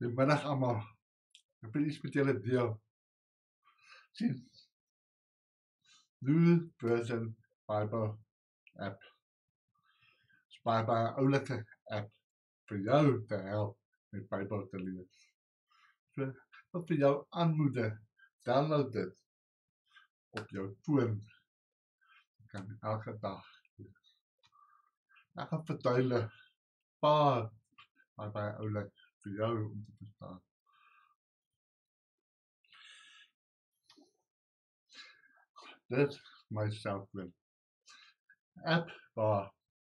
Goeiemiddag almal. Ek wil iets met julle deel. Sien, New Version Bible app. Dis baie oulike app vir jou te help met Bybel te lees. So, wat vir jou aanmoedig, download dit op jou foon. Jy kan elke dag lees. Ek gaan verduidelik baie oulik vir jou om te verstaan. Dit is my selfoon. App waar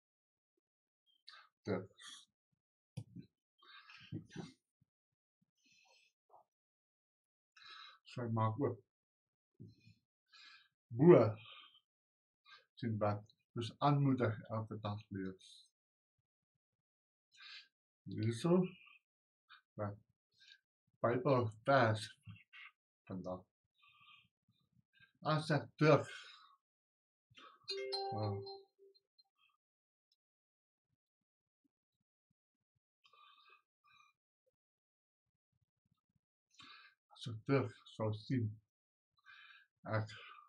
dit so maak oop. Bo sien wat dus aanmoedig elke dag lees. Hierso wat Bybel vers vandag. As ek terug sal sien ek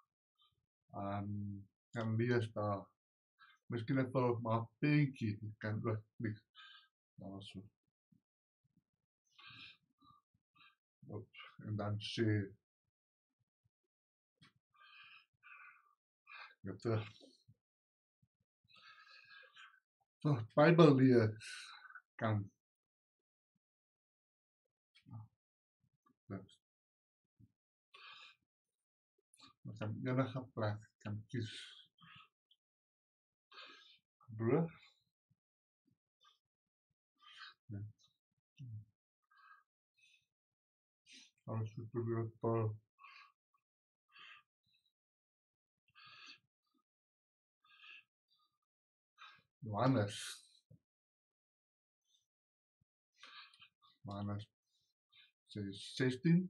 kan lees daar. Miskien ek wil maar peentjie kan ook klik daar so. En dan sê jy terug. So Bybel lees kan ons kan enige plek kan kies. Bro. Ja. Alles probeer Paul. Johannes 16.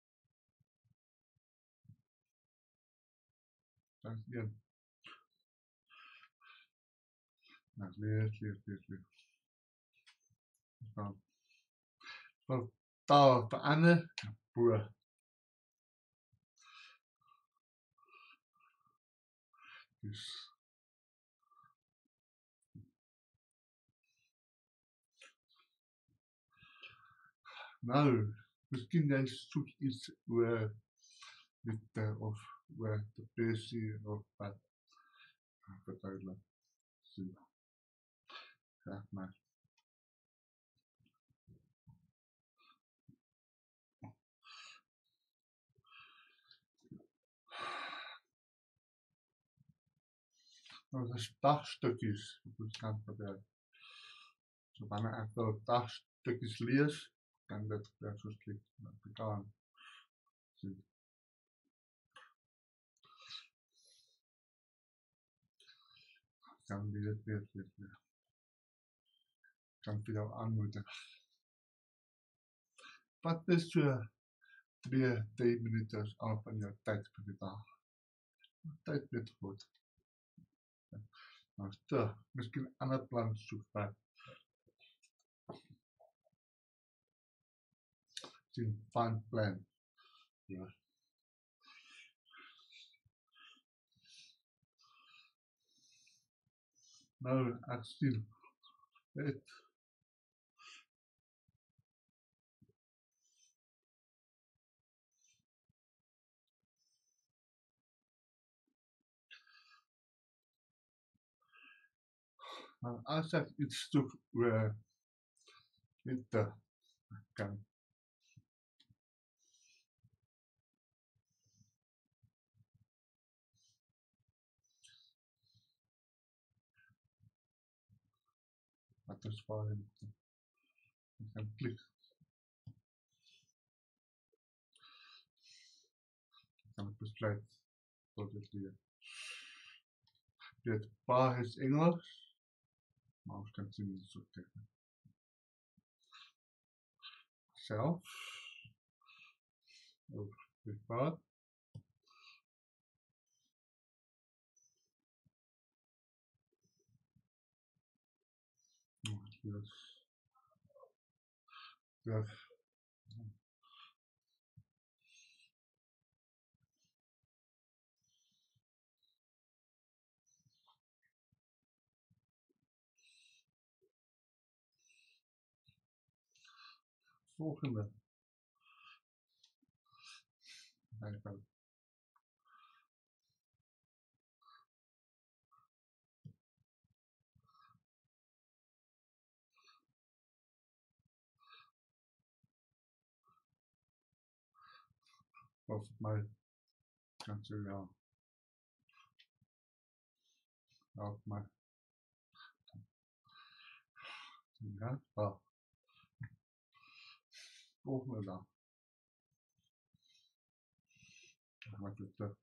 Dan een. Nou, lees. Dan taal verander, boer. Dus nou, miskien jy soek iets oor liefde of oor depressie of wat verduidelik. Sien. Zeg maar. Nou, dat is dagstukjes op ons kant gebruik. So wanneer ek wil dagstukjes lees, kan dit soos klik kan sien. Kan lees. Kan vir jou aanmoedig. Wat is so 2-3 minute af van jou tyd vir die dag? Tyd met God. Nou terug, miskien ander plan soek wat. Sien, fun plan. Ja. Nou, ek sien het as ek iets soek oor liefde kan wat is waar liefde. Ek kan klik. Ek kan besluit tot dit leer. Dit paar is Engels, maar ons kan sien die soort teken. Self. Of dit paar. Yes. Volgende. Bijbel. Volgens mij kan ze wel. Help mij. Ja, wel. Volgende dan. Dan maak ik het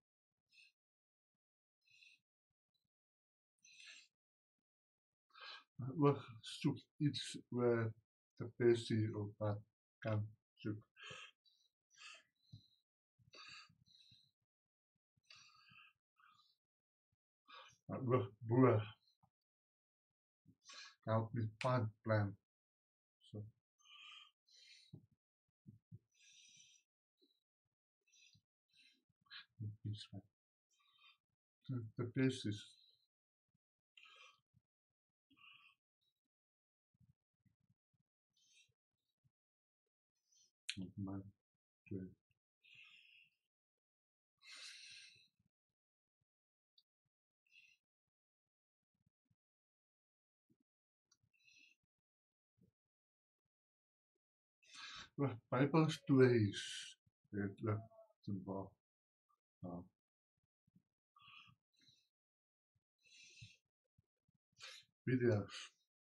we zoeken iets waar de versie op wat kan zoeken. We help me find plan. So the basis. Of my dream. Bible stories. Het symbol. Video's.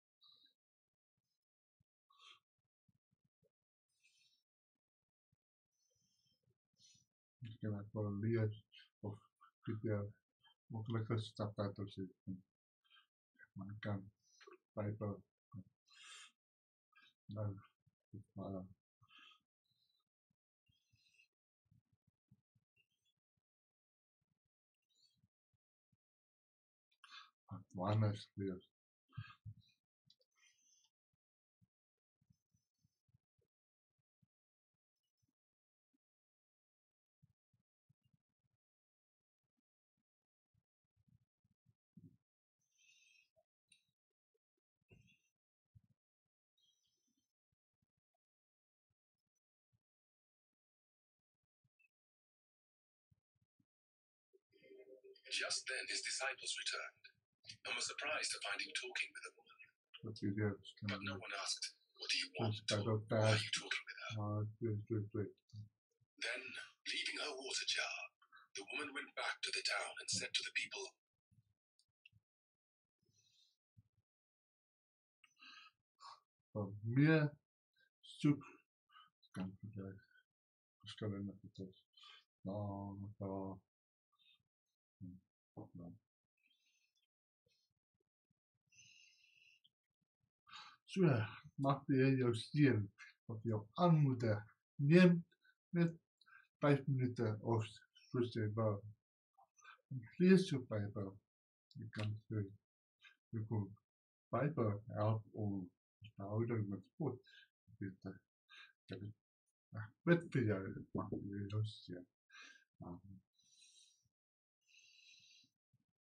Ik kan het wel lezen of video. Mogelijk een subtitle zitten. Maar kan Bible. Nou, oneness leers. Just then his disciples returned, and were surprised to find him talking with a woman. But no one asked, "What do you want?" or "Why are you talking with her?" Then, leaving her water jar, the woman went back to the town and said to the people, Meer zoek kan gebruiken. Verschillende methodes. So, mag jy jou seun of jou aanmoedig neem net 5 minute of soos jy wou. Lees jou Bybel. Jy kan sê, jy kan Bybel help om verhouding met God beter te bid vir jou, mag jy jou seun.